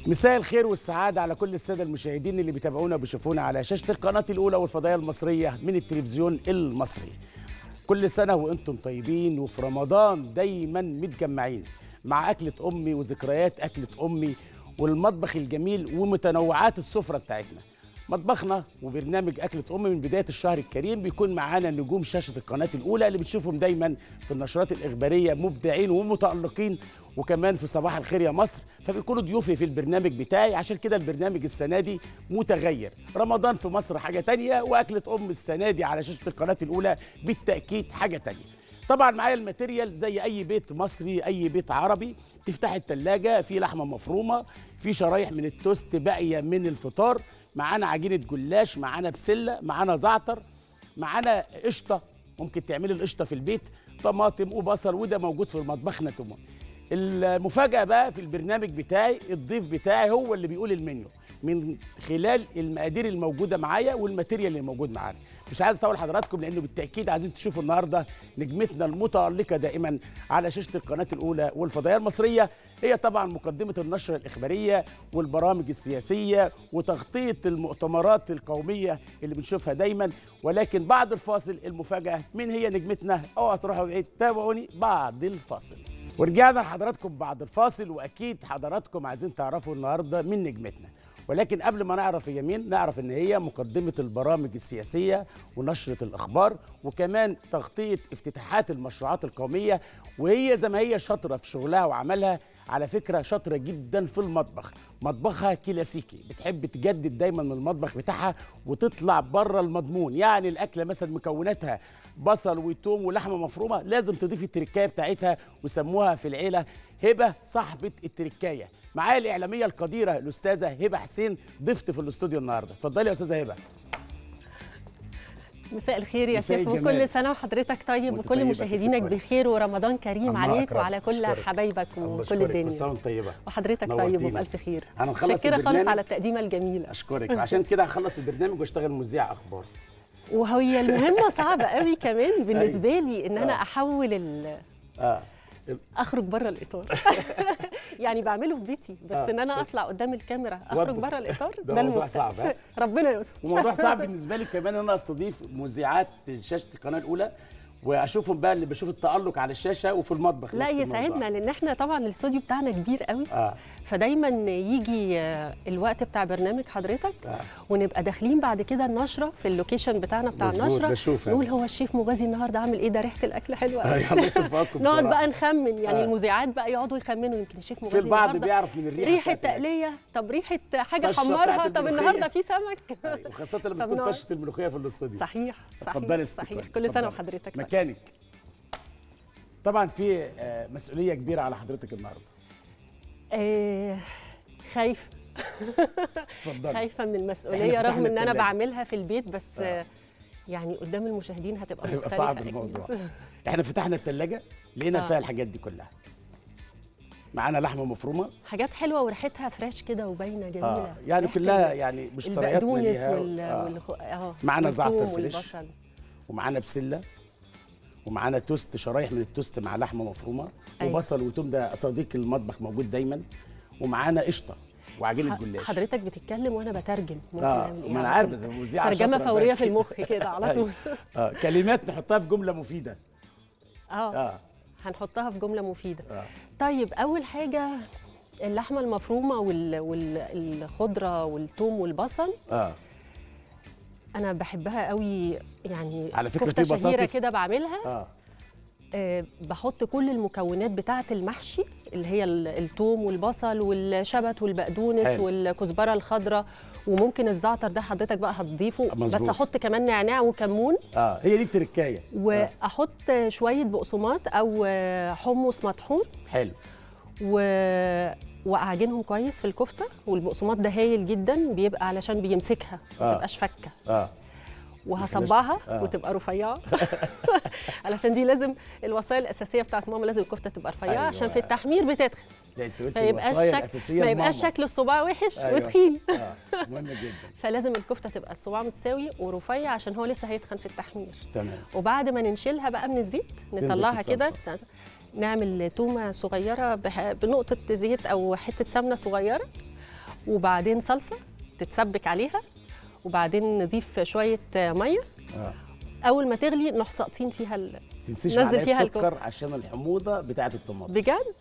مساء الخير والسعادة على كل السادة المشاهدين اللي بيتابعونا وبيشوفونا على شاشة القناة الأولى والفضائية المصرية من التلفزيون المصري. كل سنة وأنتم طيبين، وفي رمضان دايما متجمعين مع أكلة أمي وذكريات أكلة أمي والمطبخ الجميل ومتنوعات السفرة بتاعتنا. مطبخنا وبرنامج أكلة أمي من بداية الشهر الكريم بيكون معانا نجوم شاشة القناة الأولى اللي بتشوفهم دايما في النشرات الإخبارية مبدعين ومتألقين، وكمان في صباح الخير يا مصر، فبيكونوا ضيوفي في البرنامج بتاعي. عشان كده البرنامج السنة دي متغير، رمضان في مصر حاجة تانية، وأكلة أم السنة دي على شاشة القناة الأولى بالتأكيد حاجة تانية. طبعا معايا الماتيريال زي اي بيت مصري، اي بيت عربي، تفتح التلاجة في لحمه مفرومه، في شرايح من التوست باقيه من الفطار، معانا عجينه جلاش، معانا بسله، معانا زعتر، معانا قشطه، ممكن تعملي القشطه في البيت، طماطم وبصل، وده موجود في مطبخنا تمام. المفاجاه بقى في البرنامج بتاعي، الضيف بتاعي هو اللي بيقول المنيو من خلال المقادير الموجوده معايا والماتيريال اللي موجود معانا. مش عايز اطول حضراتكم لانه بالتاكيد عايزين تشوفوا النهارده نجمتنا المتالقه دائما على شاشه القناه الاولى والفضائيه المصريه. هي طبعا مقدمه النشره الاخباريه والبرامج السياسيه وتغطيه المؤتمرات القوميه اللي بنشوفها دايما، ولكن بعد الفاصل المفاجاه مين هي نجمتنا. اوعوا تروحوا بعيد، تابعوني بعد الفاصل. ورجعنا لحضراتكم بعد الفاصل، واكيد حضراتكم عايزين تعرفوا النهارده مين نجمتنا، ولكن قبل ما نعرف هي مين نعرف ان هي مقدمه البرامج السياسيه ونشره الاخبار وكمان تغطيه افتتاحات المشروعات القوميه، وهي زي ما هي شاطره في شغلها وعملها. على فكره شاطره جدا في المطبخ، مطبخها كلاسيكي، بتحب تجدد دايما من المطبخ بتاعها وتطلع بره المضمون. يعني الاكله مثلا مكوناتها بصل وتوم ولحمه مفرومه، لازم تضيف التركايه بتاعتها، وسموها في العيله هبه صاحبه التركايه. معايا الاعلاميه القديره الاستاذه هبه حسين، ضيفتي في الاستوديو النهارده. اتفضلي يا استاذه هبه. مساء الخير يا شيف، وكل سنه وحضرتك طيب وكل مشاهدينك بخير، ورمضان كريم عليك وعلى كل حبايبك وكل الدنيا. كل سنه وانت طيبه وحضرتك طيب وبألف خير. هنخلص شكرا خالص على التقديمه الجميله. اشكرك. عشان كده هخلص البرنامج واشتغل مذيع اخبار، وهي المهمه صعبه قوي كمان بالنسبه لي ان انا احول اخرج بره الاطار. يعني بعمله في بيتي، بس ان انا اطلع قدام الكاميرا اخرج بره الاطار ده موضوع صعب. ربنا يستر. وموضوع صعب بالنسبه لي كمان ان انا استضيف مذيعات شاشه القناه الاولى واشوفهم بقى اللي بشوف التألق على الشاشه وفي المطبخ. لا يسعدنا لان احنا طبعا الاستوديو بتاعنا كبير قوي، فدايما يجي الوقت بتاع برنامج حضرتك ونبقى داخلين بعد كده النشره في اللوكيشن بتاعنا بتاع النشره، نقول هو الشيف مغازي النهارده عامل ايه، ده ريحه الاكل حلوه قوي. نقعد بقى نخمن، يعني المذيعات بقى يقعدوا يخمنوا، يمكن الشيف مغازي في البعض بيعرف من الريحه، ريحه تقليه، طب ريحه حاجه حمرها، طب النهارده في سمك. وخاصه لما تكون طشه الملوخيه في الاستوديو. صحيح اتفضلي صحيح. كل سنه وحضرتك مكانك. طبعا في مسؤوليه كبيره على حضرتك النهارده. خايفه. خايفه من المسؤوليه رغم ان انا بعملها في البيت، بس يعني قدام المشاهدين هتبقى مختلفه. صعب الموضوع. احنا فتحنا الثلاجه لقينا فيها الحاجات دي كلها. معانا لحمه مفرومه، حاجات حلوه وريحتها فريش كده وباينه جميله. يعني كلها يعني مشترياتنا ليها. معانا زعتر فريش، ومعانا بسله، ومعانا توست، شرايح من التوست مع لحمه مفرومه، وبصل وتوم، ده صديق المطبخ موجود دايما، ومعانا قشطه وعجينه جلاش. حضرتك بتتكلم وانا بترجم، ممكن ما انا عارف ده مذيعه ترجمه فوريه في المخ كده على طول. كلمات نحطها في جمله مفيده. هنحطها في جمله مفيده. طيب اول حاجه اللحمه المفرومه والخضره والثوم والبصل، انا بحبها قوي، يعني على فكره في بطاطس كده بعملها. بحط كل المكونات بتاعه المحشي اللي هي الثوم والبصل والشبت والبقدونس والكزبره الخضراء، وممكن الزعتر ده حضرتك بقى هتضيفه. بس احط كمان نعناع وكمون. هي دي التركايه. واحط شويه بقسماط او حمص مطحون. حلو. واعجنهم كويس في الكفته، والبقسماط ده هايل جدا، بيبقى علشان بيمسكها ما تبقاش فكه. وهصبعها وتبقى رفيعه. علشان دي لازم الوصايا الاساسيه بتاعت ماما، لازم الكفته تبقى رفيعه. عشان في التحمير بتدخل، ما يبقاش شكل الصباع وحش وتخين. مهم جدا. فلازم الكفته تبقى الصباع متساوي ورفيع عشان هو لسه هيتخن في التحمير. تمام. وبعد ما ننشلها بقى من الزيت نطلعها كده، نعمل تومه صغيره بنقطه زيت او حته سمنه صغيره، وبعدين صلصه تتسبك عليها، وبعدين نضيف شويه ميه. اول ما تغلي نروح ساقطين فيها تنسيش معلقه سكر عشان الحموضه بتاعه الطماطم. بجد؟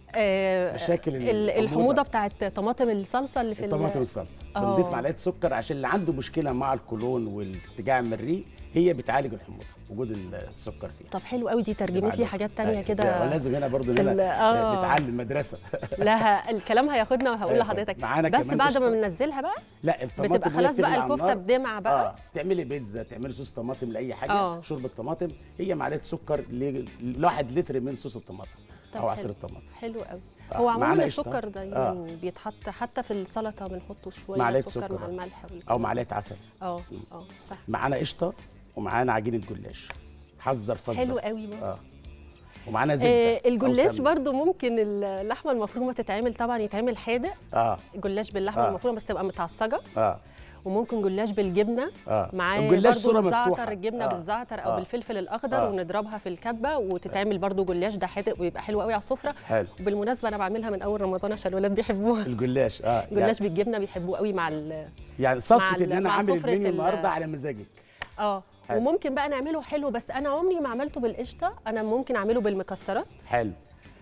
مشاكل الحموضه بتاعت طماطم الصلصه اللي في طماطم الصلصه بنضيف معلقه سكر عشان اللي عنده مشكله مع القولون والارتجاع المريء، هي بتعالج الحموضه وجود السكر فيها. طب حلو قوي، دي ترجمت لي حاجات تانية كده. لازم هنا برضو نتعلم مدرسه. لا الكلام هياخدنا وهقول لحضرتك، بس بعد ما بننزلها بقى لا الطماطم بتبقى خلاص بقى الكفته بدمعه بقى. تعملي بيتزا، تعملي صوص طماطم لاي حاجه. شوربه طماطم هي معلقه سكر ل1 لتر من صوص الطماطم او عصير الطماطم. حلو قوي. هو عموما السكر دايما بيتحط حتى في السلطه، بنحطه شويه سكر مع الملح او معلقه عسل. صح. معانا قشطه ومعانا عجينه جلاش. حذر فزر. حلو قوي ومعانا زبده. الجلاش برضو ممكن اللحمه المفرومه تتعمل، طبعا يتعمل حادق. جلاش باللحمه المفرومه بس تبقى متعصجه. وممكن جلاش بالجبنه معاه برضو بالزعتر، الجبنه بالزعتر او بالفلفل الاخضر ونضربها في الكبه وتتعمل برضو جلاش. ده حادق ويبقى حلو قوي على السفره. وبالمناسبه انا بعملها من اول رمضان عشان الولاد بيحبوها. الجلاش الجلاش بالجبنه بيحبوه قوي مع يعني صدفه ان انا عامل المنيو النهارده على مزاجك. وممكن بقى نعمله حلو، بس انا عمري ما عملته بالقشطه، انا ممكن اعمله بالمكسرات. حلو.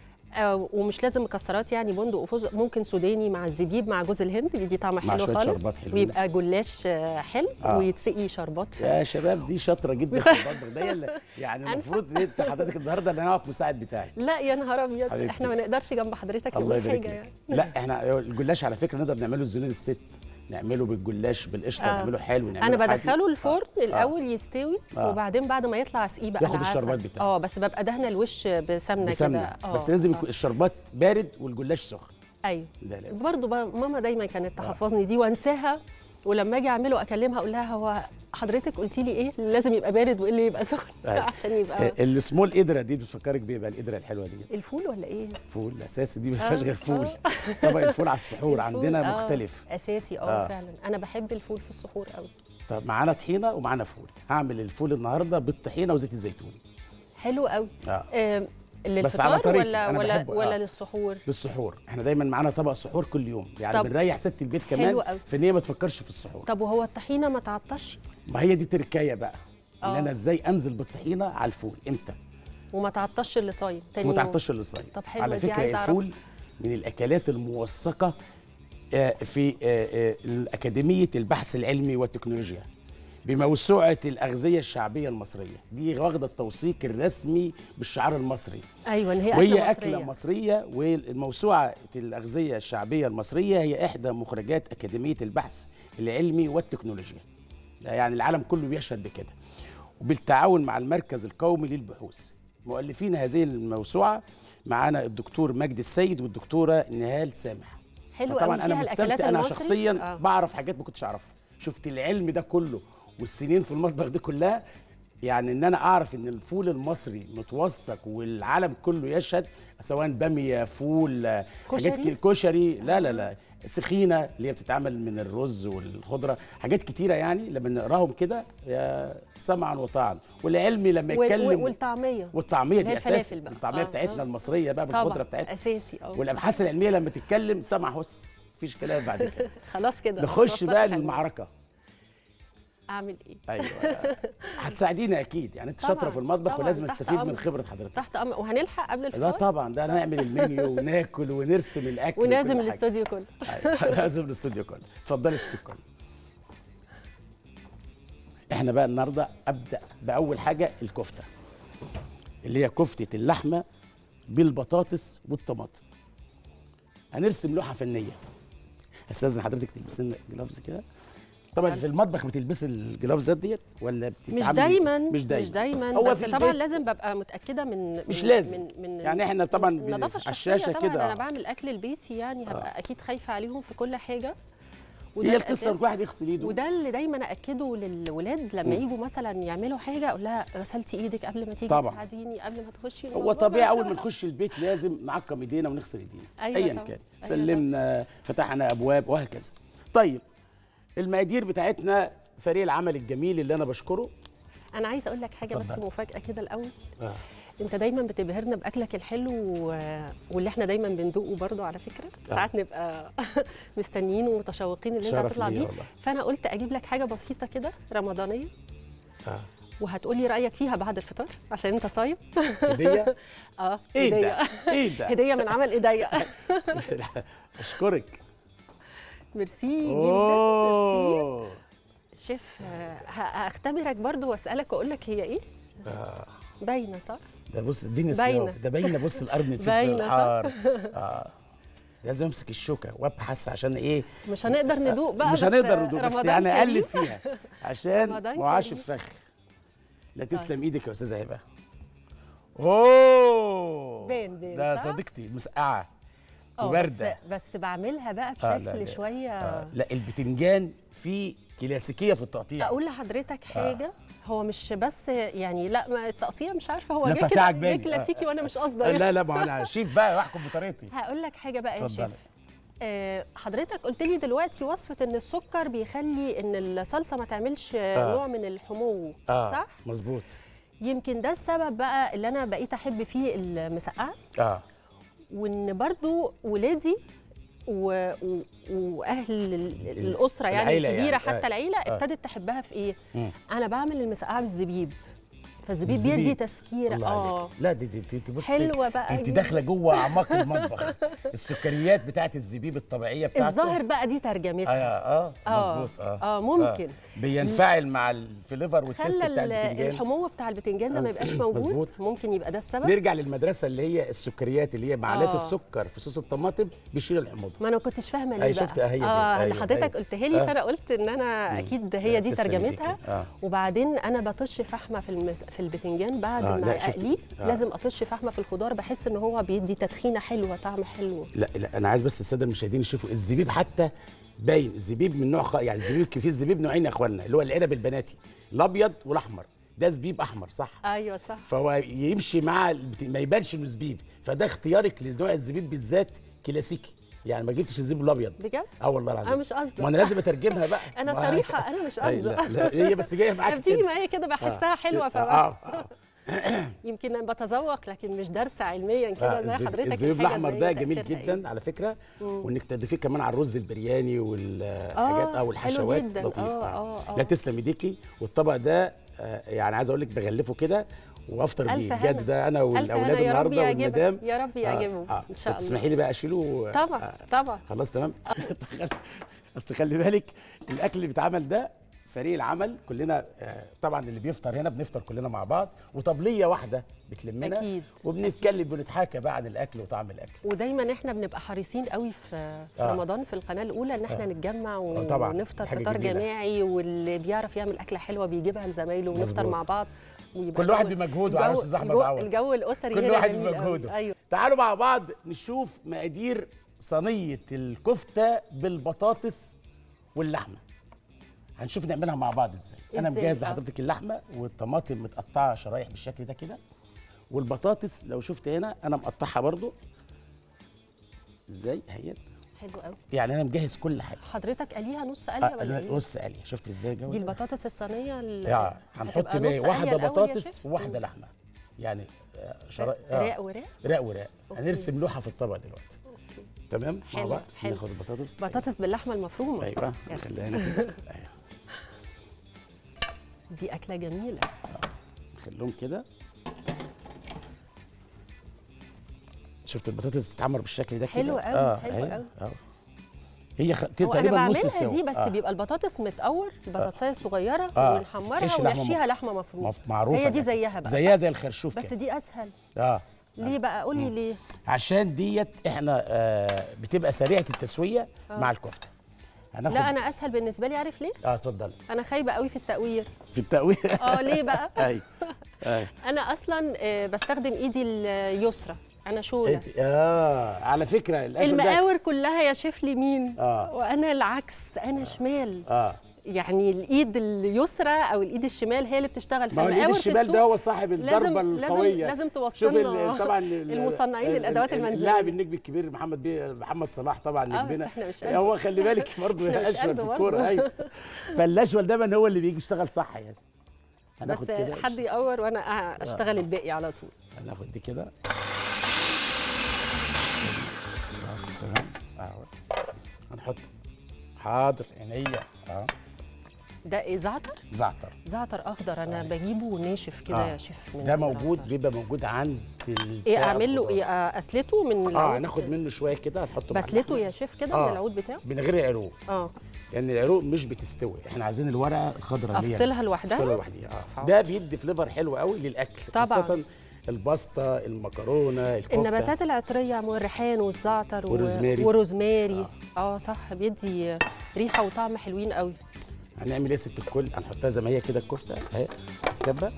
ومش لازم مكسرات، يعني بندق وفستق، ممكن سوداني مع الزبيب مع جوز الهند، بيدي طعم حلو خالص ويبقى جلاش حلو. ويتسقي شربات. يا شباب دي شاطره جدا في المطبخ ده. يعني المفروض انت حضرتك النهارده اللي انا اقف مساعد بتاعي. لا يا نهار ابيض، احنا ما نقدرش جنب حضرتك الله يبارك لك. يعني. لا احنا الجلاش على فكره نقدر نعمله الزنون الست، نعمله بالجلاش بالقشطه، نعمله حلو، نعمله انا بدخله الفرن الاول يستوي وبعدين بعد ما يطلع اسقيه بقى ياخد الشربات بتاعه. بس ببقى دهنه الوش بسمنه كده. بس لازم يكون الشربات بارد والجلاش سخن. ايوه ده لازم. برضه ماما دايما كانت تحفظني دي وانساها، ولما اجي اعمله اكلمها اقول لها هو حضرتك قلتي لي ايه لازم يبقى بارد وايه اللي يبقى سخن عشان يبقى السمول قدره دي بتفكرك بايه بقى؟ القدره الحلوه دي الفول ولا ايه؟ فول اساسي، دي ما فيهاش غير فول. طبق الفول على السحور عندنا مختلف اساسي. فعلا انا بحب الفول في السحور قوي. طب معانا طحينه ومعانا فول. هعمل الفول النهارده بالطحينه وزيت الزيتون. حلو قوي. بس على طريقتي ولا للسحور؟ للسحور. احنا دايما معانا طبق سحور كل يوم، يعني بنريح ست البيت كمان في ان هي ما تفكرش في السحور. طب وهو الطحينه ما تعطش؟ ما هي دي تركايه بقى، ان انا ازاي انزل بالطحينه على الفول امتى وما تعطش اللي صايم تاني. ما تعطش اللي صايم. طب حلو. على فكره الفول من الاكلات الموثقه في اكاديميه البحث العلمي والتكنولوجيا بموسوعه الاغذيه الشعبيه المصريه. دي واخده التوثيق الرسمي بالشعار المصري. ايوه هي وهي اكله مصريه. والموسوعه الاغذيه الشعبيه المصريه هي احدى مخرجات اكاديميه البحث العلمي والتكنولوجيا. يعني العالم كله بيشهد بكده، وبالتعاون مع المركز القومي للبحوث. مؤلفين هذه الموسوعه معانا الدكتور مجدي السيد والدكتوره نهال سامح. حلو. طبعا انا مستمتع، انا شخصيا بعرف حاجات ما كنتش اعرفها. شفت العلم ده كله والسنين في المطبخ دي كلها، يعني ان انا اعرف ان الفول المصري متوثق والعالم كله يشهد، سواء باميه، فول، حاجات كشري، لا سخينه اللي هي بتتعمل من الرز والخضره، حاجات كتيره. يعني لما نقراهم كده سمعا وطاعا. والعلمي لما يتكلم والطعميه دي اساسي. الطعميه بتاعتنا المصريه بقى بالخضره بتاعتنا اساسي. والابحاث العلميه لما تتكلم سمع هس، مفيش كلام بعد كده. خلاص كده نخش بقى للمعركه. اعمل ايه؟ ايوه هتساعدينا اكيد، يعني انت شاطره في المطبخ ولازم استفيد من خبره حضرتك. تحت امر. وهنلحق قبل الفطار؟ لا طبعا، ده هنعمل المنيو وناكل ونرسم الاكل ونعزم الاستوديو كله. لازم الاستوديو كله. اتفضلي يا ست الكل. احنا بقى النهارده ابدا باول حاجه الكفته، اللي هي كفته اللحمه بالبطاطس والطماطم. هنرسم لوحه فنيه. استاذن حضرتك تلبسي لنا جلافز كده. طبعا في المطبخ بتلبسي الجلافزات ديت ولا بتتعاملي؟ مش دايما هو بس طبعا لازم ببقى متاكده مش لازم من يعني احنا طبعا على الشاشه كده. انا بعمل اكل البيتي، يعني هبقى اكيد خايفه عليهم في كل حاجه. هي القصه كل واحد يغسل ايده. وده اللي دايما اكده للولاد لما يجوا مثلا يعملوا حاجه، اقول لها غسلتي ايدك قبل ما تيجي تساعديني قبل ما تخشي. هو طبيعي اول ما نخش البيت لازم نعقم ايدينا ونغسل ايدينا. ايا كان سلمنا فتحنا ابواب وهكذا. طيب المقادير بتاعتنا فريق العمل الجميل اللي انا بشكره. انا عايزه اقول لك حاجه بس مفاجاه كده الاول. انت دايما بتبهرنا باكلك الحلو واللي احنا دايما بندوقه برضو على فكره. ساعات نبقى مستنيين ومتشوقين اللي انت هتطلع بيه. فانا قلت اجيب لك حاجه بسيطه كده رمضانيه وهتقولي رايك فيها بعد الفطار عشان انت صايم. هديه؟ ايه ده؟ ايه ده؟ هديه من عمل ايديا. اشكرك. ميرسي جدا. شيف هختبرك برضو واسالك واقول لك هي ايه؟ باينه صح؟ ده بص اديني صياغه، ده باينه. بص القرن الفلفل الحار. لازم امسك الشوكه وابحث عشان ايه؟ مش هنقدر ندوق بقى، مش هنقدر ندوق بس يعني اقلب فيها عشان معاش الفخ. لا تسلم ايدك يا استاذه هبه. اوه باين ده صديقتي المسقعه وبارده. بس بعملها بقى بشكل شويه. لا البتنجان فيه كلاسيكيه في التقطيع. اقول لحضرتك حاجه، هو مش بس يعني لا التقطيع مش عارفه هو جه كده كلاسيكي وانا مش قصده. لا ما انا شيف بقى واحكم بطريقتي. هقول لك حاجه بقى يا شيف. حضرتك قلت لي دلوقتي وصفه ان السكر بيخلي ان الصلصه ما تعملش نوع من الحمو، صح؟ مظبوط. يمكن ده السبب بقى اللي انا بقيت احب فيه المسقعه. وان برضو ولادي واهل الاسره يعني الكبيره يعني. حتى العيله ابتدت تحبها في ايه؟ انا بعمل المسقعه بالزبيب، فالزبيب بيدي تسكيره. لا دي بصي حلوه بقى، انت داخله جوه اعماق المطبخ. السكريات بتاعت الزبيب الطبيعيه بتاعته الظاهر بقى دي ترجمتها. مظبوط. ممكن بينفعل مع الفليفر والتيست بتاع البتنجان. الحموه بتاع البتنجان ده ما يبقاش موجود. مظبوط. ممكن يبقى ده السبب. نرجع للمدرسه اللي هي السكريات اللي هي معلقه السكر في صوص الطماطم بيشيل الحموضه. ما انا كنتش فاهمه ليه بقى. شفت هي دي. حضرتك قلتها لي فانا قلت ان انا اكيد هي دي ترجمتها. وبعدين انا بطش فحمه في البتنجان بعد ما اقليه. لازم اطش فحمه في الخضار، بحس ان هو بيدي تدخينه حلوه، طعم حلو. لا انا عايز بس الساده المشاهدين يشوفوا الزبيب حتى باين. الزبيب من نوع يعني الزبيب في الزبيب نوعين يا اخوانا، اللي هو العنب البناتي الابيض والاحمر. ده زبيب احمر صح؟ ايوه صح. فهو يمشي مع ما يبانش انه زبيب، فده اختيارك لنوع الزبيب بالذات كلاسيكي. يعني ما جبتش الزبيب الابيض بجد؟ والله العظيم. انا مش قصدي. ما انا لازم اترجمها بقى. انا صريحه انا مش قصدي. لا هي بس جايه معاك بتيجي معايا كده بحسها حلوه. يمكن انا بتذوق لكن مش دارسه علميا كده زي حضرتك. الزبيب الاحمر ده جميل جدا على فكره. وانك تضيفيه كمان على الرز البرياني والحاجات والحشوات لطيف. لا تسلم ايديكي. والطبق ده يعني عايز اقول لك بغلفه كده وافطر بيه بجد. ده انا والاولاد النهارده والمدام. يا رب يعجبهم ان شاء الله. تسمحي لي بقى اشيله؟ طبعا خلاص تمام. اصل خلي بالك الاكل اللي بيتعمل ده فريق العمل كلنا. طبعا اللي بيفطر هنا بنفطر كلنا مع بعض، وطبليه واحده بتلمنا أكيد. وبنتكلم ونتحاكى بقى عن الاكل وطعم الاكل. ودايما احنا بنبقى حريصين قوي في رمضان في القناه الاولى ان احنا نتجمع ونفطر فطار جماعي، واللي بيعرف يعمل اكله حلوه بيجيبها لزمايله ونفطر مع بعض. كل واحد بمجهوده على استاذ احمد عوض. الجو الاسري كل واحد بمجهوده. أيوه. تعالوا مع بعض نشوف مقادير صينيه الكفته بالبطاطس واللحمه. هنشوف نعملها مع بعض ازاي. انا مجهز لحضرتك اللحمه والطماطم متقطعه شرايح بالشكل ده كده، والبطاطس لو شفت هنا انا مقطعها برضو ازاي اهيت. حلو قوي. يعني انا مجهز كل حاجه. حضرتك قليها نص قليه ولا ايه؟ نص قليه. شفت ازاي الجو دي البطاطس الصينيه هنحط بقى واحده بطاطس وواحده لحمه يعني رق ورق. رق ورق. هنرسم لوحه في الطبق دلوقتي. تمام مع بعض. ناخد البطاطس. بطاطس باللحمه المفرومه. ايوه نخليها هنا كده. دي اكله جميله. نخليهم كده. شفت البطاطس تتعمر بالشكل ده كده. حلو قوي. حلو قوي. هي تقريبا نص السوا. دي بس بيبقى البطاطس متقور، البطاطسايه صغيره ونحمرها ونحشيها لحمه مفرومه. معروفه هي دي زيها بقى. زيها زي الخرشوف بس كده. دي اسهل. ليه بقى؟ قولي ليه. عشان ديت احنا بتبقى سريعه التسويه مع الكفته. لا انا اسهل بالنسبه لي. عارف ليه؟ اتفضلي. انا خايبه قوي في التقوير. في التقوير؟ ليه بقى؟ ايوه انا اصلا بستخدم ايدي اليسرى. انا شوله. على فكره المقاور كلها يا شيف اليمين وانا العكس، انا شمال. يعني الايد اليسرى او الايد الشمال هي اللي بتشتغل. ما هو الايد الشمال ده هو صاحب الضربه القويه. لازم توصلنا. طبعا المصنعين الادوات المنزليه. اللاعب النجم الكبير محمد صلاح طبعا نجمنا. هو خلي بالك برضه اشول في الكوره. ايوه. فالاشول دايما هو اللي بيجي يشتغل صح يعني. بس حد يقور وانا اشتغل الباقي على طول. هناخد دي كده بس تمام اهو. هنحط حاضر عينيا اهو. ده ايه؟ زعتر؟ زعتر اخضر. انا بجيبه ناشف كده يا شيف. ده موجود، بيبقى موجود عند ايه اعمل له ايه؟ اسلته من العود؟ هناخد منه شويه كده، هنحطه بسلته يا شيف كده من العود بتاعه من غير العروق. لان العروق مش بتستوي، احنا عايزين الورقه الخضراء دي افصلها لوحدها. ده بيدي فليفر حلو قوي للاكل طبعا، خاصه الباستا، المكرونه، الكفته. النباتات العطريه والريحان والزعتر وروزماري صح، بيدي ريحه وطعم حلوين قوي. هنعمل ايه ست الكل؟ هنحطها زي ما هي كده الكفته اهي كبه.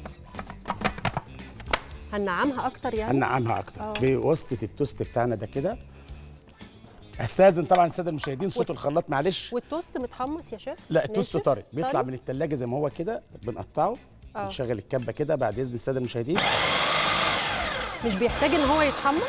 هنعمها اكتر يعني؟ هنعمها اكتر بواسطه التوست بتاعنا ده كده. استاذن طبعا الساده المشاهدين صوت الخلاط معلش. والتوست متحمص يا شيف؟ لا التوست طري بيطلع من الثلاجه زي ما هو كده، بنقطعه نشغل الكبه كده بعد اذن الساده المشاهدين. مش بيحتاج ان هو يتحمص؟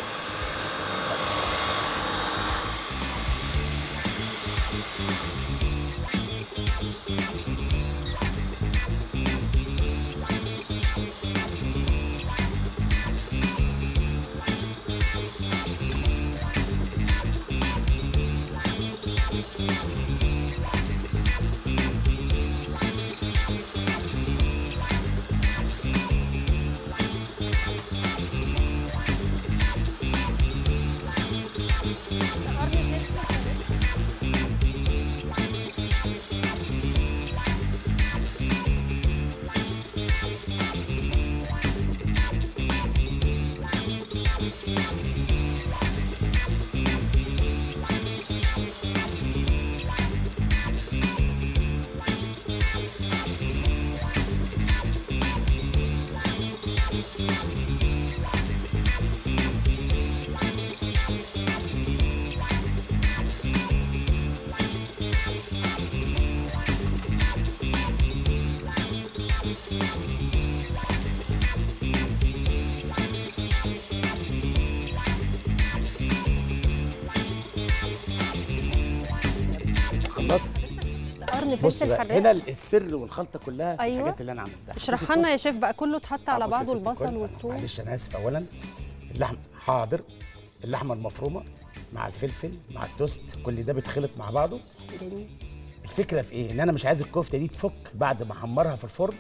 بص بقى هنا السر والخلطه كلها في الحاجات اللي انا عملتها. اشرح لنا يا شيف بقى. كله اتحط على بعضه، البصل والثوم. معلش انا اسف. اولا اللحم حاضر، اللحمه المفرومه مع الفلفل مع التوست كل ده بيتخلط مع بعضه. جميل. الفكره في ايه؟ ان انا مش عايز الكفته دي تفك بعد ما احمرها في الفرن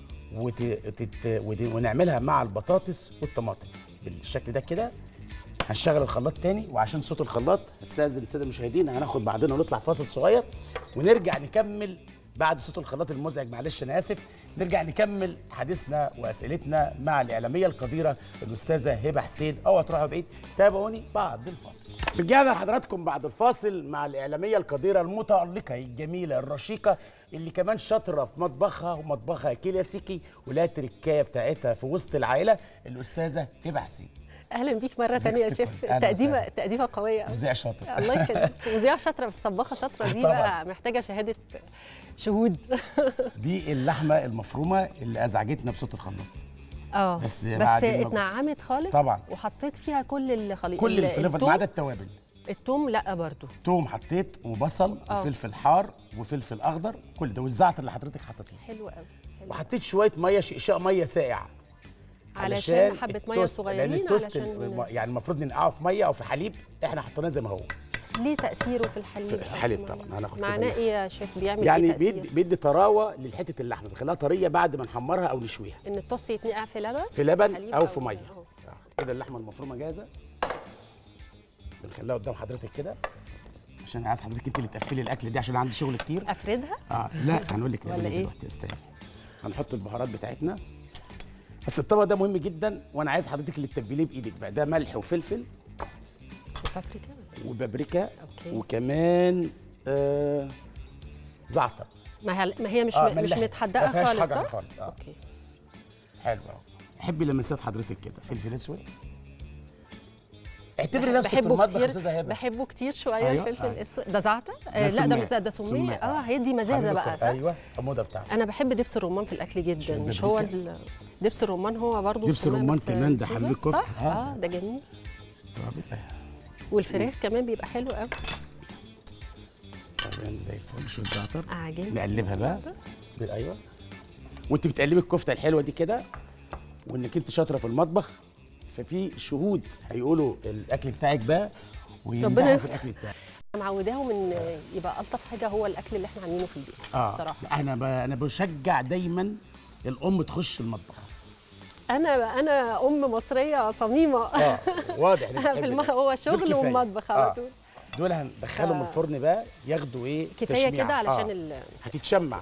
ونعملها مع البطاطس والطماطم بالشكل ده كده. هنشغل الخلاط تاني، وعشان صوت الخلاط هستاذن الساده المشاهدين هناخد بعضنا ونطلع فاصل صغير ونرجع نكمل بعد صوت الخلاط المزعج. معلش انا اسف. نرجع نكمل حديثنا واسئلتنا مع الاعلاميه القديره الاستاذه هبه حسين. اوعوا تروحوا بعيد، تابعوني بعد الفاصل. رجعنا لحضراتكم بعد الفاصل مع الاعلاميه القديره المتالقه الجميله الرشيقه اللي كمان شاطره في مطبخها ومطبخها كلاسيكي ولا تركايه بتاعتها في وسط العائله، الاستاذه هبه حسين. اهلا بيك مره ثانيه يا شيف. تقديمه قويه قوي. مذيعه شاطره. الله يخليك. مذيعه شاطره بس طباخه شاطره دي بقى محتاجه شهاده شهود. دي اللحمه المفرومه اللي ازعجتنا بصوت الخلاط. بس اتنعمت خالص طبعا، وحطيت فيها كل الخليط، كل الفليفر ما عدا التوابل. الثوم لا برضو. ثوم حطيت وبصل وفلفل حار وفلفل اخضر كل ده، والزعتر اللي حضرتك حطيتيه حلو قوي. وحطيت شويه ميه، شقشاق ميه ساقعه علشان حبه ميه صغيرين. لان التوست يعني المفروض ننقعه في ميه او في حليب، احنا حطيناه زي ما هو. ليه تاثيره في الحليب؟ في الحليب طبعا. هناخد معناه ايه يا شيف؟ بيعمل يعني ايه؟ بيدي طراوه لحته اللحمه، بيخليها طريه بعد ما نحمرها او نشويها. ان التوست يتنقع في لبن؟ في لبن او في ميه. كده اللحمه المفرومه جاهزه. بنخليها قدام حضرتك كده عشان عايز حضرتك انت اللي تقفلي الاكل دي عشان عندي شغل كتير. افردها؟ لا هنقول لك ولا ايه دلوقتي. استني. هنحط البهارات بتاعتنا، بس الطبق ده مهم جدا وانا عايز حضرتك اللي تتبليه بايدك بقى. ده ملح وفلفل وبابريكا وكمان زعتر. ما هي مش متحدقه خالص. ما فيهاش حاجه خالص. اوكي حلو قوي. احبي لمسات حضرتك كده. فلفل اسود. اعتبري نفسك في المطبخ يا استاذه هبه. بحبه كتير شويه. الفلفل الاسود ده زعتر؟ لا ده مش ده سميه. هيدي مزازه بقى. ايوه الموضه بتاعته. انا بحب دبس الرمان في الاكل جدا. مش هو دبس الرمان هو برضه دبس الرمان كمان ده حبيب الكفته. ده جميل. والفراخ كمان بيبقى حلو قوي. تمام زي الفل. شويه زعتر عجيب. نقلبها بقى. ايوه وانت بتقلبي الكفته الحلوه دي كده، وانك انت شاطره في المطبخ، ففي شهود هيقولوا الاكل بتاعك بقى ويمدحوا في الاكل بتاعك. معوداهم ان يبقى الطف حاجه هو الاكل اللي احنا عاملينه في البيت. الصراحه انا بشجع دايما الام تخش المطبخ. انا ام مصريه صميمه. واضح في هو شغل ومطبخ على طول. دول هندخلهم الفرن بقى ياخدوا ايه؟ كفايه كده علشان هتتشمع.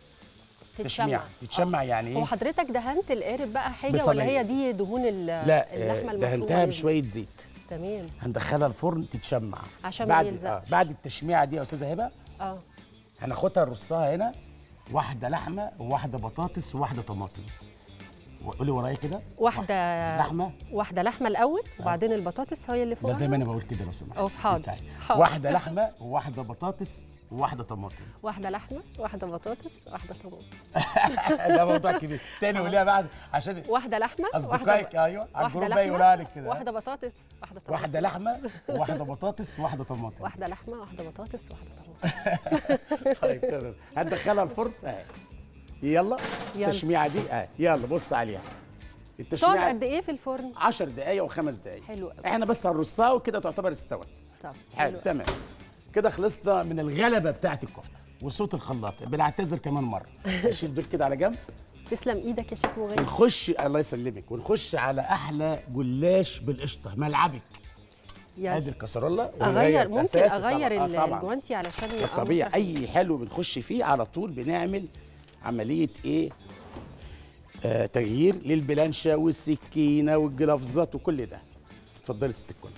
تتشمع يعني ايه؟ هو حضرتك دهنت القارب بقى حاجه بصنية. ولا هي دي دهون لا اللحمه المفرومه؟ دهنتها بشويه زيت. تمام. هندخلها الفرن تتشمع عشان بعد ما يلزقش. بعد التشميعه دي يا استاذه هبه هناخدها نرصها هنا، واحده لحمه وواحده بطاطس وواحده طماطم. قولي ورايا كده. واحده لحمه الاول وبعدين البطاطس هي اللي فوقها. لا زي ما انا بقول كده لو سمحت. حاضر. واحده لحمه وواحده بطاطس وواحده طماطم. واحده لحمه واحده بطاطس واحده طماطم. ده موضوع كبير. تاني قوليها بعد عشان واحده لحمه اصدقائك ايوه على الجروب بقى يقولها لك كده. واحده بطاطس واحده طماطم. واحده لحمه وواحده بطاطس وواحده طماطم. واحده لحمه واحده بطاطس واحده طماطم. طيب تمام. هندخلها الفرن اهي. يلا التشميعه دي اهي. يلا بص عليها. تقعد قد ايه في الفرن؟ 10 دقايق او 5 دقايق. حلو قوي. احنا بس هنرصها وكده تعتبر استوت. طب حلو تمام. كده خلصنا من الغلبه بتاعت الكفته وصوت الخلاط. بنعتذر كمان مره. نشيل دول كده على جنب. تسلم ايدك يا شيخ مغازي. ونخش الله يسلمك ونخش على احلى جلاش بالقشطه ملعبك. ادي الكسرولة. ممكن اغير الجوانتي علشان طبيعي. اي حلو بنخش فيه على طول بنعمل عمليه ايه؟ تغيير للبلانشه والسكينه والجلافزات وكل ده. اتفضلي ست الكل.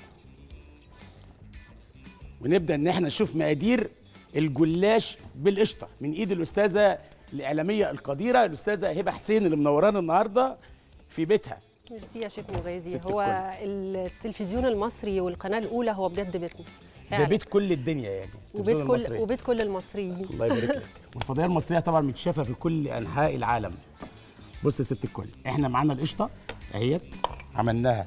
ونبدا ان احنا نشوف مقادير الجلاش بالقشطه من ايد الاستاذه الاعلاميه القديره الاستاذه هبه حسين اللي منورانا النهارده في بيتها. ميرسي يا شيخ مغازي. هو التلفزيون المصري والقناه الاولى هو بجد بيتنا. ده بيت كل الدنيا يعني. وبيت كل المصريين. الله يبارك لك. والفضائيه المصريه طبعا متشافه في كل انحاء العالم. بص يا ست الكل، احنا معانا القشطه اهيت عملناها.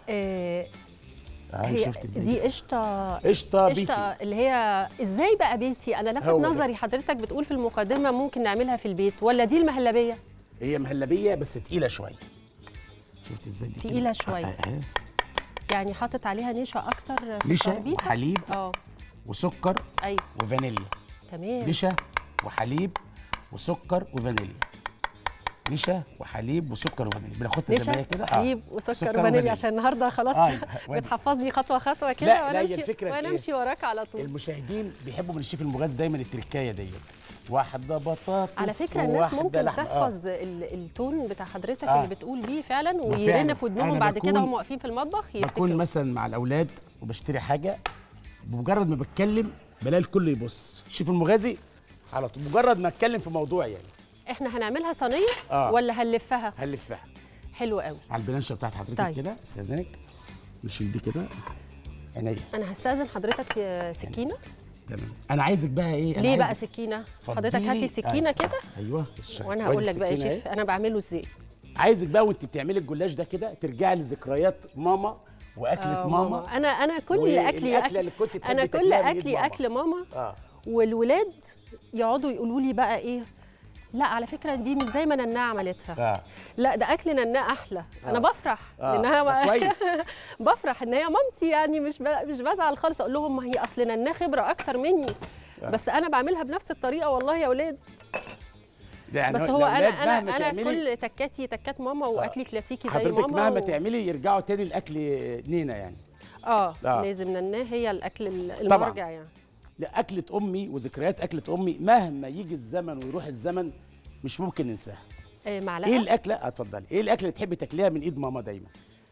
شفت ازاي دي قشطه بيتي اللي هي ازاي بقى بيتي؟ انا لفت نظري حضرتك بتقول في المقدمه ممكن نعملها في البيت، ولا دي المهلبيه؟ هي مهلبيه بس تقيله شويه. شفت ازاي دي تقيله شويه. يعني حاطط عليها نشا اكتر في نشا وحليب وسكر. ايوه وفانيليا. تمام. نشا وحليب وسكر وفانيليا. نشا وحليب وسكر وفانيليا. بناخدها زي ما هي كده. حليب وسكر وفانيليا عشان النهارده خلاص. بتحفظني خطوه خطوه كده وانا امشي وراك على طول. المشاهدين بيحبوا من الشيف المغازي دايما التركايه ديت. واحده بطاطس على فكره الناس ممكن تحفظ التون بتاع حضرتك اللي بتقول بيه فعلا ويرن في ودنهم بعد كده هم واقفين في المطبخ يفتكروا. بكون مثلا مع الاولاد وبشتري حاجه، بمجرد ما بتكلم بلاقي الكل يبص. الشيف المغازي على طول مجرد ما اتكلم في موضوع يعني. احنا هنعملها صينيه ولا هنلفها؟ هنلفها. حلو قوي. على البلانشه بتاعت حضرتك. طيب. كده استاذنك نشيل دي كده عينيا. انا هستاذن حضرتك في سكينه. تمام. انا عايزك بقى ايه؟ ليه بقى سكينه؟ حضرتك هات لي سكينه كده. ايوه وانا هقول لك بقى يا شيف انا بعمله ازاي. عايزك بقى وانت بتعملي الجلاش ده كده ترجعي لذكريات ماما واكله ماما. انا كل اكلي انا كل اكلي اكل ماما. والولاد يقعدوا يقولوا لي بقى ايه، لا على فكره دي مش زي ما نناه عملتها. لا ده اكل نناه احلى. انا بفرح لانها كويس. بفرح ان هي مامتي يعني مش بزعل خالص. اقول لهم ما هي اصل نناه خبره اكتر مني بس انا بعملها بنفس الطريقه والله يا اولاد. يعني بس هو انا كل تكاتي تكات ماما واكلي كلاسيكي زي ماما. حضرتك مهما تعملي يرجعوا تاني الاكل نينا يعني. لازم نناه هي الاكل المرجع يعني. لا أكلة أمي وذكريات أكلة أمي مهما يجي الزمن ويروح الزمن مش ممكن ننساها. معلقة. إيه الأكلة؟ اتفضلي. إيه الأكلة اللي تحبي تاكليها من إيد ماما دايما؟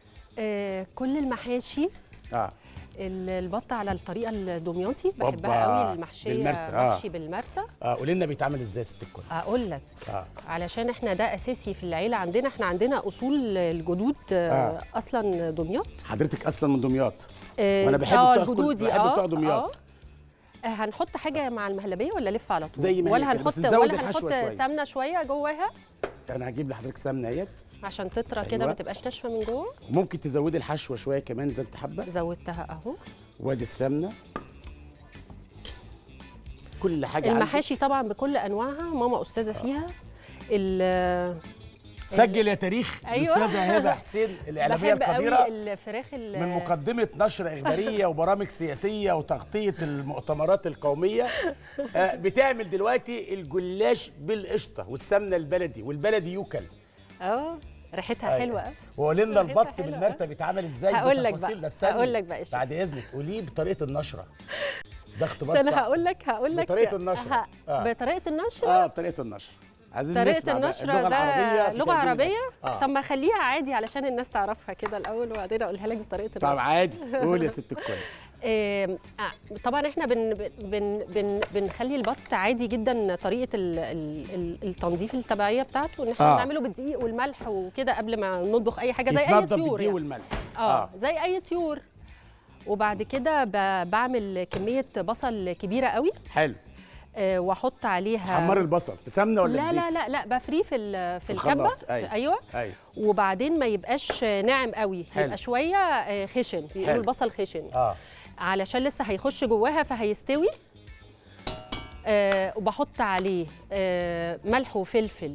كل المحاشي. البط على الطريقة الدمياطي بحبها قوي. المحشية بالمرتة. محشي بالمرتة. قولي لنا بيتعمل إزاي يا ست الكل؟ أقول لك. علشان إحنا ده أساسي في العيلة عندنا. إحنا عندنا أصول الجدود أصلا دمياط. حضرتك أصلا من دمياط. وأنا بحب بتوع دمياط. هنحط حاجه مع المهلبيه ولا لف على طول؟ زي ما ولا هنحط سمنه شويه جواها؟ انا هجيب لحضرتك سمنه اهيت عشان تطرى كده ما تبقاش ناشفه من جوه. ممكن تزودي الحشوه شويه كمان زي انت حابه. زودتها اهو. وادي السمنه. كل حاجه المحاشي طبعا بكل انواعها ماما استاذه فيها. سجل يا تاريخ. أيوة. الاستاذه هبه حسين الاعلاميه القديره، بحب قوي الفراخ من مقدمه نشر اخباريه وبرامج سياسيه وتغطيه المؤتمرات القوميه. بتعمل دلوقتي الجلاش بالقشطه والسمنه البلدي، والبلدي يوكل. ريحتها حلوه قوي. وقولي لنا البط بالمرتة بيتعمل ازاي؟ هقول لك بقى بعد اذنك قوليه بطريقه النشره. ده اختبار صح. انا هقول لك بطريقه النشره. بطريقه النشره. بطريقه النشره. عايزين طريقه نسمع النشره اللغه العربيه. لغه عربيه. طب ما خليها عادي علشان الناس تعرفها كده الاول، وبعدين اقولها لك بطريقه النشره. طب عادي، قول يا ست الكل. طبعا احنا بنخلي البط عادي جدا. طريقه التنظيف الطبيعيه بتاعته ان احنا بنعمله بالدقيق والملح وكده قبل ما نطبخ اي حاجه، زي اي طيور بالدقيق والملح. زي اي طيور. وبعد كده بعمل كميه بصل كبيره قوي. حلو. واحط عليها. حمر البصل في سمنه ولا لا في زيت؟ لا بفريه في الكبه. ايوه. وبعدين ما يبقاش ناعم قوي، يبقى شويه خشن، بيقولوا البصل خشن. علشان لسه هيخش جواها فهيستوي. وبحط عليه ملح وفلفل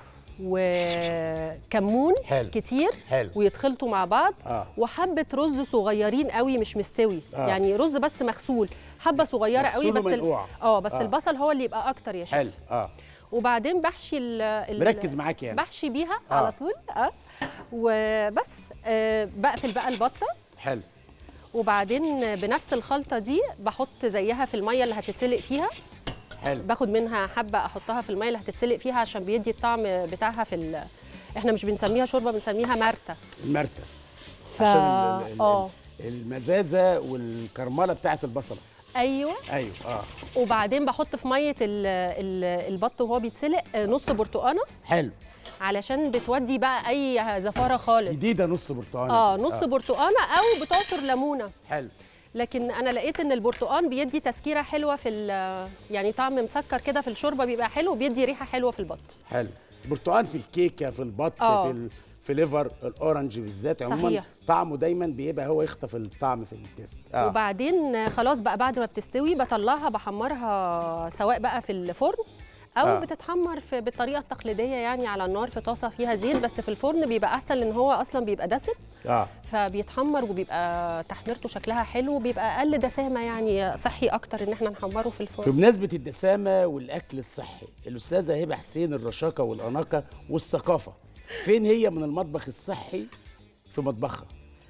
وكمون. حلو. كتير. حلو. ويتخلطوا مع بعض. وحبه رز صغيرين قوي مش مستوي. يعني رز بس مغسول، حبه صغيره قوي بس بس البصل هو اللي يبقى اكتر يا شيخ. حلو. وبعدين بحشي مركز معاكي يعني. بحشي بيها على طول. وبس. بقفل بقى البطه. حلو. وبعدين بنفس الخلطه دي بحط زيها في الميه اللي هتتسلق فيها. حلو. باخد منها حبه احطها في الميه اللي هتتسلق فيها عشان بيدي الطعم بتاعها احنا مش بنسميها شوربه، بنسميها مرتة. المرتة عشان المزازه والكرمله بتاعت البصله. ايوه. وبعدين بحط في ميه البط وهو بيتسلق نص برتقانه. حلو. علشان بتودي بقى اي زفاره خالص. جديده نص برتقانه. نص برتقانه او بتعصر ليمونه. حلو. لكن انا لقيت ان البرتقان بيدي تسكيره حلوه يعني طعم مسكر كده في الشوربه بيبقى حلو، وبيدي ريحه حلوه في البط. حلو. البرتقان في الكيكه، في البط، في ليفر الاورنج بالذات عموما طعمه دايما بيبقى هو يخطف الطعم في التيست. وبعدين خلاص بقى بعد ما بتستوي بطلعها بحمرها، سواء بقى في الفرن او بتتحمر بالطريقه التقليديه يعني على النار في طاسه فيها زيت. بس في الفرن بيبقى احسن لان هو اصلا بيبقى دسم. فبيتحمر وبيبقى تحميرته شكلها حلو، وبيبقى اقل دسامه يعني صحي اكتر ان احنا نحمره في الفرن. بمناسبه الدسامه والاكل الصحي، الاستاذه هبه حسين الرشاقه والاناقه والثقافه فين هي من المطبخ الصحي في مطبخها؟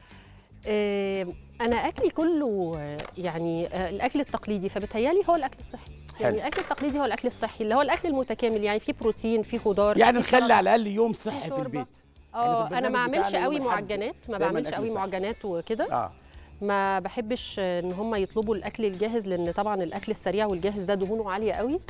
انا اكلي كله يعني الاكل التقليدي، فبتهيالي هو الاكل الصحي. يعني الاكل التقليدي هو الاكل الصحي اللي هو الاكل المتكامل، يعني فيه بروتين، فيه خضار، يعني نخلي على الاقل يوم صحي في البيت. انا ما اعملش قوي معجنات، ما بعملش قوي معجنات وكده. ما بحبش ان هم يطلبوا الاكل الجاهز، لان طبعا الاكل السريع والجاهز ده دهونه عاليه قوي.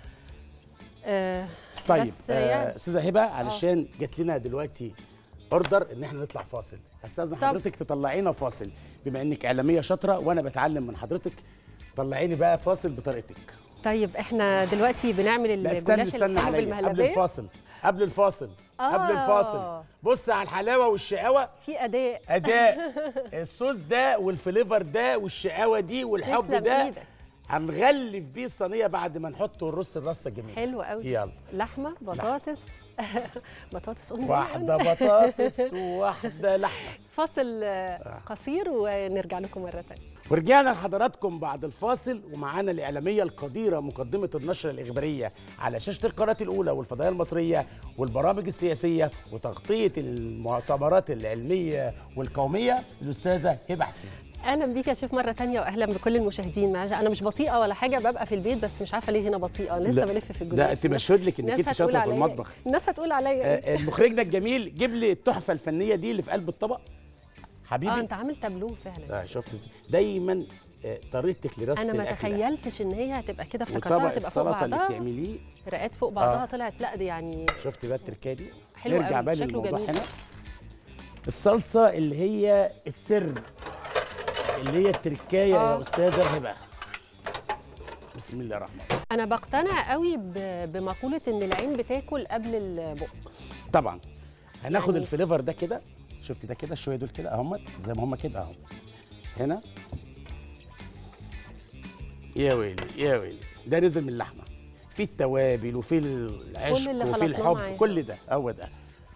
طيب استاذه هبه، علشان جات لنا دلوقتي اوردر ان احنا نطلع فاصل، استاذن حضرتك تطلعينا فاصل بما انك اعلاميه شاطره وانا بتعلم من حضرتك. طلعيني بقى فاصل بطريقتك. طيب احنا دلوقتي بنعمل الجلاش الحلو بالمهلبيه. قبل الفاصل بص على الحلاوه والشقاوه. في اداء الصوص ده والفليفر ده والشقاوه دي والحب ده هنغلف بيه الصينيه بعد ما نحط الرص الرصه الجميله. حلو قوي. يلا. لحمه، بطاطس. بطاطس واحده بطاطس وواحده لحمه. فاصل قصير ونرجع لكم مره ثانيه. ورجعنا لحضراتكم بعد الفاصل، ومعانا الاعلاميه القديره مقدمه النشره الاخباريه على شاشه القناه الاولى والفضائيه المصريه والبرامج السياسيه وتغطيه المؤتمرات العلميه والقوميه، الاستاذه هبه حسين. اهلا بيك يا شيف مره تانية، واهلا بكل المشاهدين. انا مش بطيئه ولا حاجه، ببقى في البيت بس مش عارفه ليه هنا بطيئه، لسه بلف في الجلاش. ده انت مشهود لك انك انت شاطره في المطبخ. الناس هتقول عليا. مخرجنا الجميل جيب لي التحفه الفنيه دي اللي في قلب الطبق حبيبي. انت عامل تابلوه فعلا. شفت دايما طريقتك لرص انا الاكل. ما تخيلتش ان هي هتبقى كده، افتكرتها هتبقى السلطه اللي بتعمليه رقات فوق بعضها طلعت لا دي يعني. شفتي بقى التركيه دي؟ نرجع بقى للموضوع هنا. الصلصه اللي هي السر، اللي هي التركايه يا استاذه هبه. بسم الله الرحمن الرحيم. انا بقتنع قوي بمقوله ان العين بتاكل قبل البق. طبعا هناخد يعني الفليفر ده كده، شفتي ده كده شويه دول كده اهم زي ما هم كده اهو. هنا يا ويلي يا ويلي، ده نزل من اللحمه. في التوابل وفي العشق وفي الحب، كل ده هو ده.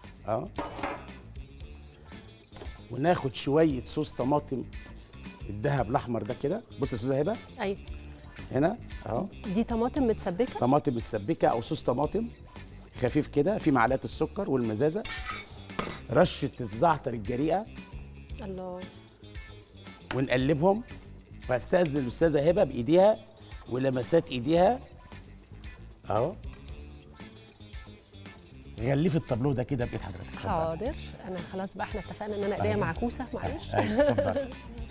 وناخد شويه صوص طماطم الدهب الاحمر ده كده. بص يا استاذه هبه. ايوه هنا اهو. دي طماطم متسبكه؟ طماطم متسبكه او صوص طماطم خفيف كده، في معلقه السكر والمزازه، رشه الزعتر الجريئه. الله. ونقلبهم. وهستاذن الاستاذه هبه بايديها ولمسات ايديها اهو. غلفي الطابلوه ده كده بايد حضرتك. حاضر. انا خلاص بقى احنا اتفقنا ان انا ايديا معكوسه، معلش. اتفضلي.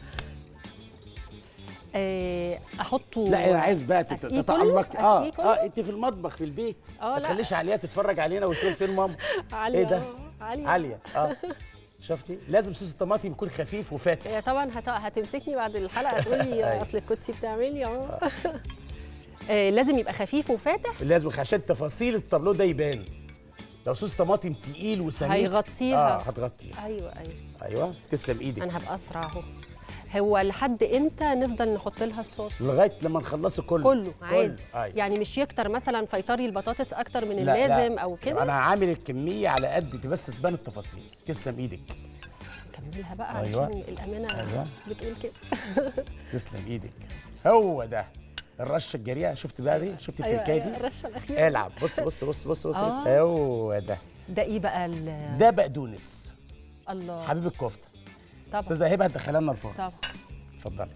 احطه. لا انا عايز بقى تتعمقي. انت في المطبخ في البيت، ما تخليش عليا تتفرج علينا وتقول فين ماما. عالية. ايه ده؟ عاليه. شفتي؟ لازم صوص الطماطم يكون خفيف وفاتح. هي طبعا هتمسكني بعد الحلقه تقولي اصل كنتي بتعملي لازم يبقى خفيف وفاتح. لازم عشان تفاصيل الطابلوه ده يبان. لو صوص طماطم تقيل وسميك هيغطيها. هتغطيها. ايوه تسلم ايدك. انا هبقى اسرع اهو. هو لحد امتى نفضل نحط لها الصوص؟ لغايه لما نخلصه كله عادي. يعني مش يكتر مثلا فيطري البطاطس اكتر من اللازم او كده؟ انا عامل الكميه على قد بس تبان التفاصيل. تسلم ايدك. كملها بقى عشان الامانه بتقول كده. تسلم ايدك. هو ده الرشه الجريئه. شفت بقى دي؟ شفت التركايه دي؟ الرشه الاخيره. العب. بص بص بص بص بص, بص. هو ده. ده ايه بقى؟ ده بقدونس. الله. حبيب الكفته. طبعا. استاذه هبه هتدخلها لنا الفرن. طبعا. اتفضلي.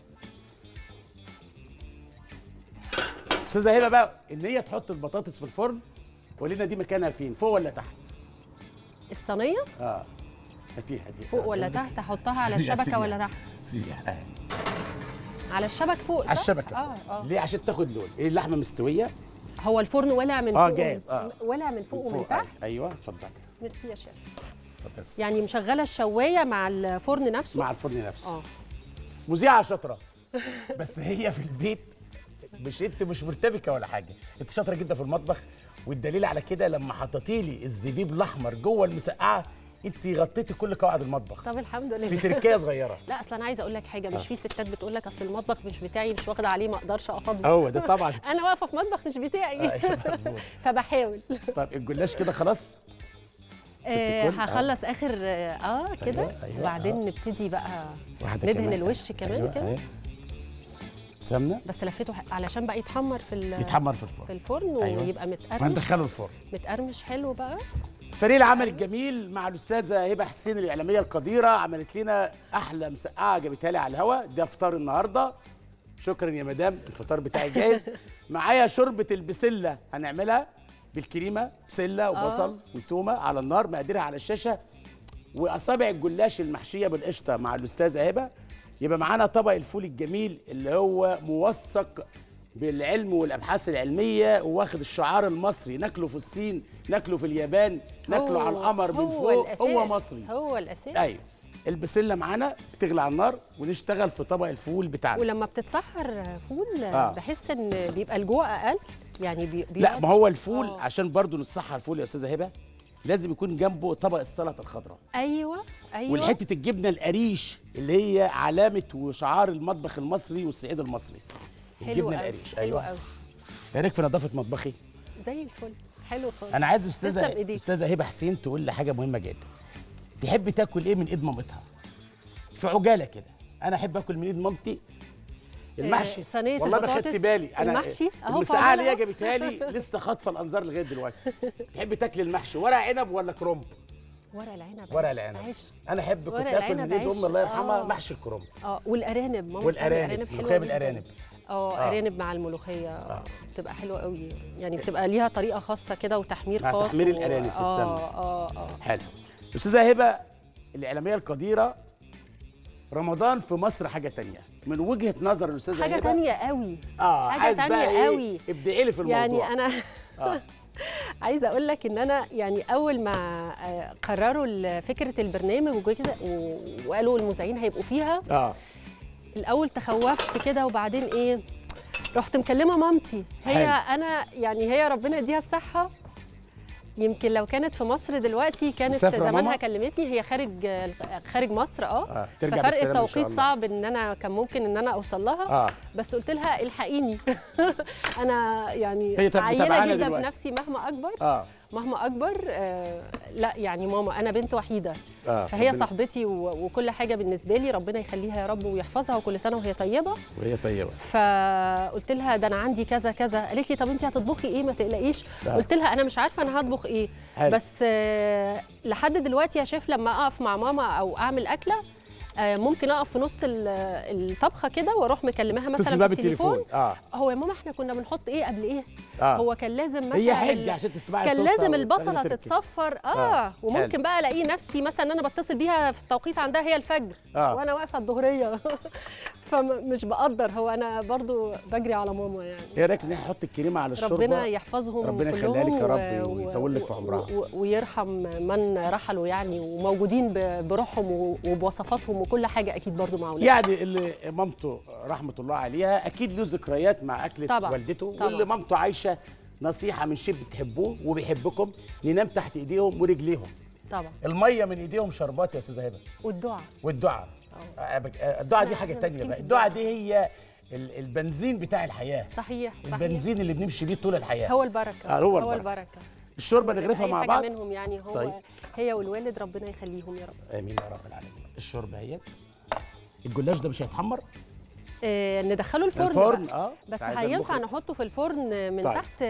استاذه هبه بقى ان هي تحط البطاطس في الفرن. قولي لنا دي مكانها فين، فوق ولا تحت؟ الصينيه؟ هاتيها فوق ولا تحت؟ احطها على الشبكه ولا تحت؟ سيبيها على الشبكه فوق. على الشبكه فوق. ليه؟ عشان تاخد لون. ايه، اللحمه مستويه. هو الفرن ولع من فوق؟ جاهز. ولع من فوق ومن تحت. ايوه اتفضلي. ميرسي يا شيخ. اتفضلي. يعني مشغله الشوايه مع الفرن نفسه؟ مع الفرن نفسه. مذيعه شاطره. بس هي في البيت انت مش مرتبكه ولا حاجه، انت شاطره جدا في المطبخ. والدليل على كده لما حطيتي لي الزبيب الاحمر جوه المسقعه، انت غطيتي كل قواعد المطبخ. طب الحمد لله. في تركيه صغيره. لا اصل انا عايزه اقول لك حاجه. مش في ستات بتقول لك اصل المطبخ مش بتاعي، مش واخده عليه، ما اقدرش اقف. هو ده طبعا. انا واقفه في مطبخ مش بتاعي. فبحاول. طب الجلاش كده خلاص. هخلص اخر كده. أيوة. وبعدين نبتدي بقى ندهن الوش كمان كده. سمنه. بس لفيته علشان بقى يتحمر في الفرن ويبقى متقرمش. وهندخله الفرن متقرمش حلو بقى. فريق العمل الجميل مع الاستاذه هبه حسين الاعلاميه القديره عملت لنا احلى مسقعه جابتها لي على الهواء. ده فطار النهارده. شكرا يا مدام، الفطار بتاعي جاهز. معايا شوربه البسله هنعملها بالكريمه، بسله وبصل وتومه على النار، مقاديرها على الشاشه. واصابع الجلاش المحشيه بالقشطه مع الاستاذه هبه. يبقى معانا طبق الفول الجميل اللي هو موثق بالعلم والابحاث العلميه واخد الشعار المصري. ناكله في الصين، ناكله في اليابان، ناكله على القمر من فوق. هو مصري. هو الاساس. ايوه. البسله معانا بتغلي على النار ونشتغل في طبق الفول بتاعنا. ولما بتتسحر فول بحس ان بيبقى الجوع اقل. يعني لا، ما هو الفول عشان برضو نسحر الفول يا استاذه هبه لازم يكون جنبه طبق السلطه الخضراء. ايوه. والحته الجبنه القريش اللي هي علامه وشعار المطبخ المصري والصعيد المصري. الجبنه القريش. حلو قوي. ايه رايك في نظافه مطبخي؟ زي الفل. حلو خالص. انا عايز استاذه هبه حسين تقول لي حاجه مهمه جدا. تحب تاكل ايه من ايد مامتها؟ في عجاله كده. انا احب اكل من ايد مامتي المحشي. والله ما خدت بالي. انا المحشي المسقعه اللي هي جابتها لي لسه خاطفه الانظار لغايه دلوقتي. تحب تاكل المحشي ورق عنب ولا كرنب؟ ورق العنب. ورق العنب. انا احب كنت اكل من ايد امي الله يرحمها محشي الكرنب. والارانب. ماما والارانب ملوخيه بالارانب. ارانب مع الملوخيه. بتبقى حلوه قوي. يعني بتبقى ليها طريقه خاصه كده وتحمير خاص. تحمير الارانب في السمنه. حلو. استاذه هبه الاعلاميه القديره، رمضان في مصر حاجه تانية من وجهه نظر الاستاذه هبه. حاجه تانية قوي. حاجه تانية قوي. ابدعي لي في الموضوع. يعني انا عايزه اقول لك ان انا يعني اول ما قرروا فكره البرنامج وكده وقالوا المذيعين هيبقوا فيها الاول تخوفت كده. وبعدين ايه، رحت مكلمه مامتي. هي انا يعني هي ربنا يديها الصحه، يمكن لو كانت في مصر دلوقتي كانت زمانها كلمتني. هي خارج مصر. ترجع ففرق التوقيت صعب ان انا كان ممكن ان انا اوصل لها. بس قلت لها الحقيني. انا يعني هي عيله جدا دلوقتي. بنفسي مهما اكبر مهما اكبر. لا يعني ماما انا بنت وحيده، فهي صاحبتي وكل حاجه بالنسبه لي، ربنا يخليها يا رب ويحفظها، وكل سنه وهي طيبه. وهي طيبه. فقلت لها ده انا عندي كذا كذا، قالت لي طب انت هتطبخي ايه ما تقلقيش. قلت لها انا مش عارفه انا هطبخ ايه، بس لحد دلوقتي يا شيف لما اقف مع ماما او اعمل اكله ممكن اقف في نص الطبخه كده واروح مكلماها مثلا بالتليفون. هو يا ماما احنا كنا بنحط ايه قبل ايه؟ هو كان لازم مثلا هي حجه عشان تسمعي كان لازم البصله تتصفر. وممكن بقى الاقي نفسي مثلا انا بتصل بيها في التوقيت عندها هي الفجر وانا واقفه الظهريه. فمش بقدر، هو انا برضو بجري على ماما يعني. ايه رايك ان احنا نحط الكريمه على الشوربه؟ ربنا يحفظهم، ربنا يخليها لك يا رب ويطول لك في عمرها ويرحم من رحلوا يعني، وموجودين بروحهم وبوصفاتهم وكل حاجه اكيد برضو مع اولادهم. يعني اللي مامته رحمه الله عليها اكيد له ذكريات مع اكله طبعًا. والدته. طبعًا. واللي مامته عايشه نصيحه من شيء بتحبوه وبيحبكم، ننام تحت ايديهم ورجليهم. طبعا. الميه من ايديهم شربات يا استاذه هبه. والدعاء الدعاء دي حاجه ثانيه بقى. الدعاء دي هي البنزين بتاع الحياه. صحيح. البنزين اللي بنمشي بيه طول الحياه. هو البركه. هو البركه. الشوربه نغرفها مع بعض. حاجه منهم يعني هو طيب. هي والوالد ربنا يخليهم يا رب. امين يا رب العالمين. الشوربه اهيت. الجلاش ده مش هيتحمر؟ ندخله الفرن الفرن بس هينفع نحطه في الفرن من طيب. تحت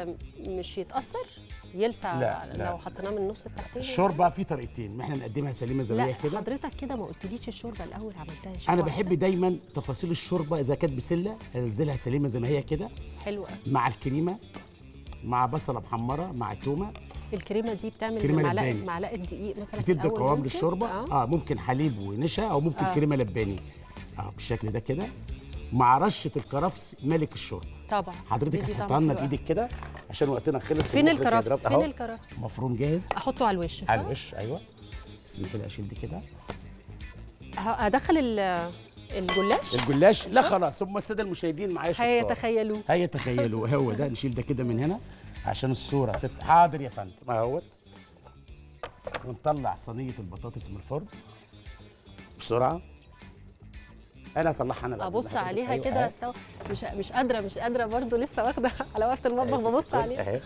مش يتأثر يلسع؟ لا لو حطيناه من النص التحتاني. الشوربه في طريقتين، احنا بنقدمها سليمه زي كده. حضرتك كده ما قلتليش الشوربه الاول عملتها. انا بحب دايما تفاصيل الشوربه، اذا كانت بسله انزلها سليمه زي ما هي كده حلوه مع الكريمه مع بصله محمره مع تومه. الكريمه دي بتعمل معلقه دقيق مثلا بتدي قوام للشوربه. ممكن حليب ونشا او ممكن كريمه لباني بالشكل ده كده، مع رشه الكرفس ملك الشوربه. طبعا حضرتك هتحطها لنا بايدك كده عشان وقتنا خلص. فين الكرفس؟ فين الكرفس؟ مفروم جاهز. احطه على الوش صح؟ على الوش ايوه. اسمحي لي اشيل دي كده. ادخل الجلاش؟ لا خلاص، هم الساده المشاهدين معايا شطار هيتخيلوا هو ده. نشيل ده كده من هنا عشان الصوره حاضر يا فندم اهوت. ونطلع صينيه البطاطس من الفرن بسرعه. انا هطلعها انا بقى ابص عليها كده مش قادره برضو لسه واخده على وقفه المطبخ ببص عليها.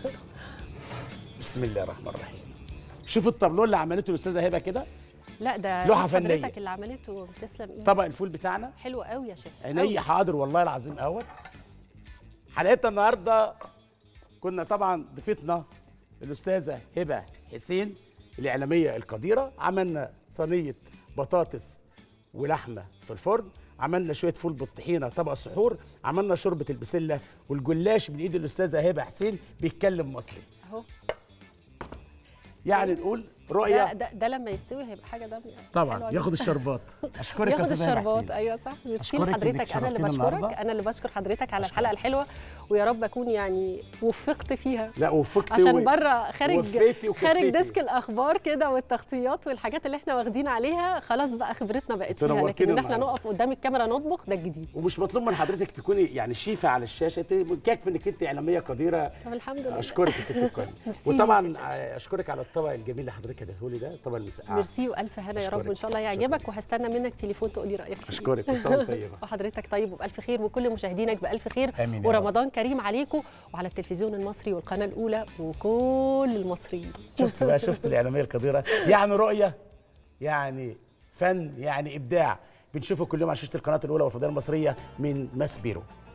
بسم الله الرحمن الرحيم. شوف الطابلون اللي عملته الاستاذه هبه كده. لا ده لوحه فنيه حضرتك اللي عملته، تسلم ايدك. طبق الفول بتاعنا حلو قوي يا شيخ. عينيا حاضر والله العظيم اهوت. حلقتنا النهارده كنا طبعا ضيفتنا الاستاذه هبه حسين الاعلاميه القديره. عملنا صينيه بطاطس ولحمه في الفرن، عملنا شويه فول بالطحينه طبق السحور، عملنا شوربه البسله والجلاش من ايد الاستاذه هبه حسين بيتكلم مصري اهو. يعني نقول رؤيه ده لما يستوي هيبقى حاجه دمي طبعا. ياخد الشربات. اشكرك يا استاذه هبه حسين. ايوه صح. ميرسي لحضرتك. انا اللي بشكر حضرتك على الحلقه الحلوه، ويا رب اكون يعني وفقت فيها. لا وفقت عشان بره خارج ديسك الاخبار كده والتغطيات والحاجات اللي احنا واخدين عليها خلاص بقى خبرتنا بقت فيها، لكن ان احنا نقف قدام الكاميرا نطبخ ده الجديد. ومش مطلوب من حضرتك تكوني يعني شيفه على الشاشه، يكفي انك انت اعلاميه قديره. طب الحمد لله. اشكرك يا ست الكل. وطبعا اشكرك على الطبق الجميل اللي حضرتك اديته لي ده، طبق المسقعه. ميرسي والف هنا يا رب، ان شاء الله يعجبك، وهستنى منك تليفون تقولي رايك. اشكرك وسلام طيبه. وحضرتك طيب وبالف خير، وكل مشاهدينك بالف خير. امين. ورمضان كريم عليكم وعلى التلفزيون المصري والقناه الاولى وكل المصريين. شفت بقى، شفت الاعلاميه القديره، يعني رؤيه، يعني فن، يعني ابداع، بنشوفه كل يوم على شاشه القناه الاولى والفضائيه المصريه من ماسبيرو.